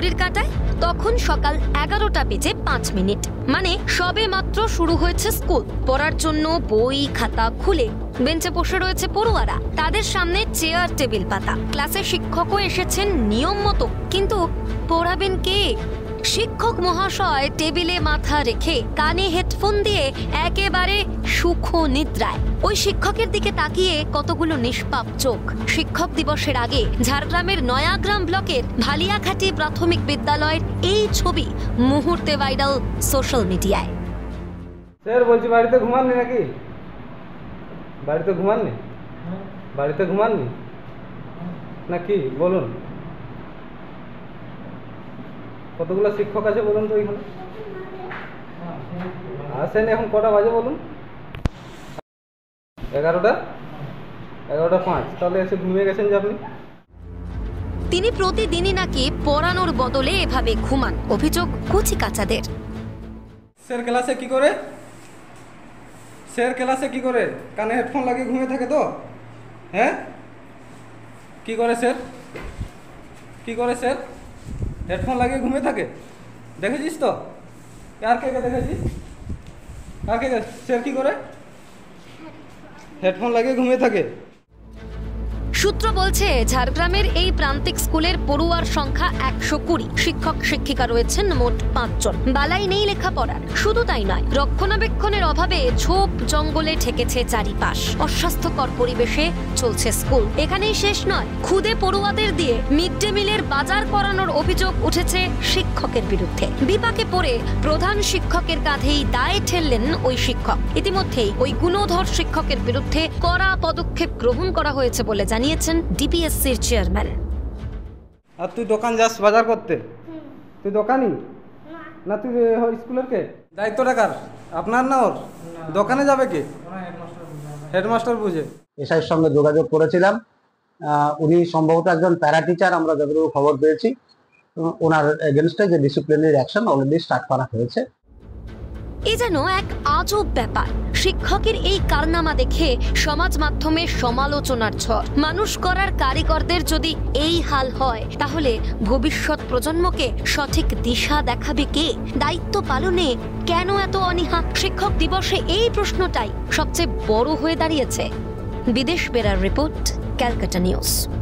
ঘড়ির কাঁটায় তখন সকাল 11টা বেজে 5 মিনিট। মানে সবে মাত্র শুরু হয়েছে স্কুল। পড়ার জন্য বই খাতা খুলে বেঞ্চে বসে রয়েছে পড়ুয়ারা। তাদের সামনে চেয়ার টেবিল পাতা। ক্লাসে শিক্ষকও এসেছেন নিয়ম মতো, কিন্তু পড়াবেন কে? শিক্ষক মহাশয় টেবিলে মাথা রেখে কানে হেডফোন দিয়ে একেবারে সুখ নিদ্রায়। ওই শিক্ষকের দিকে তাকিয়ে কতগুলো নিষ্পাপ চোখ। শিক্ষক দিবসের আগে ঝাড়গ্রামের নয়াগ্রাম ব্লকের ভালিয়াঘাটি প্রাথমিক বিদ্যালয়ের এই ছবি মুহূর্তে ভাইরাল সোশ্যাল মিডিয়ায়। স্যার বলছি, বাড়িতে ঘুমাননি নাকি? বাড়িতে ঘুমাননি? বাড়িতে ঘুমাননি নাকি বলুন? কতগুলো শিক্ষক আছে বলুন তো এখানে? আসেন, এখন কটা বাজে বলুন? 11টা 5। তাহলে এসে ঘুমিয়ে গেছেন যে আপনি? তিনি প্রতিদিনই নাকি পড়ানোর বদলে এভাবে ঘুমান। অভিযোগ কচি কাচাদের। স্যার ক্লাসে কি করে? স্যার ক্লাসে কি করে? কানে হেডফোন লাগিয়ে ঘুমিয়ে থাকে তো? হ্যাঁ, কি করে স্যার? কি করে স্যার? হেডফোন লাগিয়ে ঘুমিয়ে থাকে? দেখেছিস তো? কার কে দেখেছিস? কার কে? স্যার কি করে? হেডফোন লাগিয়ে ঘুমিয়ে থাকে। সূত্র বলছে, ঝাড়গ্রামের এই প্রান্তিক স্কুলের পড়ুয়ার সংখ্যা 120। শিক্ষক শিক্ষিকা রয়েছেন মোট 5 জন। বালাই নেই লেখাপড়ার। শুধু তাই নয়, রক্ষণাবেক্ষণের অভাবে ঝোপ জঙ্গলে ঠেকেছে চারিপাশ। অস্বাস্থ্যকর পরিবেশে চলছে স্কুল। এখানেই শেষ নয়, খুদে পড়ুয়াদের দিয়ে মিড ডে মিলের বাজার করানোর অভিযোগ উঠেছে শিক্ষকের বিরুদ্ধে। বিপাকে পড়ে প্রধান শিক্ষকের কাঁধেই দায় ঠেললেন ওই শিক্ষক। ইতিমধ্যেই ওই গুণধর শিক্ষকের বিরুদ্ধে কড়া পদক্ষেপ গ্রহণ করা হয়েছে বলে জানিয়েছেন ডিপিএসসির চেয়ারম্যান। আর তুই দোকান যাস বাজার করতে? তুই দোকানি না? তুই স্কুলের কে? দায়িত্বটা কার? আপনার না ওর? দোকানে যাবে কে? হেডমাস্টার বুঝে। এসআইয়ের সঙ্গে যোগাযোগ করেছিলাম। উনি সম্ভবত একজন প্যারা টিচার, আমরা যতটুকু খবর পেয়েছি। ওনার এগেনস্টে যে ডিসিপ্লিনারি অ্যাকশন অলরেডি স্টার্ট করা হয়েছে। এ যেন এক আজব ব্যাপার। শিক্ষকের এই কারনামা দেখে সমাজ মাধ্যমে সমালোচনার ঝড়। মানুষ করার কারিগরদের যদি এই হাল হয়, তাহলে ভবিষ্যৎ প্রজন্মকে সঠিক দিশা দেখাবে কে? দায়িত্ব পালনে কেন এত অনীহা? শিক্ষক দিবসে এই প্রশ্নটাই সবচেয়ে বড় হয়ে দাঁড়িয়েছে। বিদেশ বেরার রিপোর্ট, ক্যালকাটা নিউজ।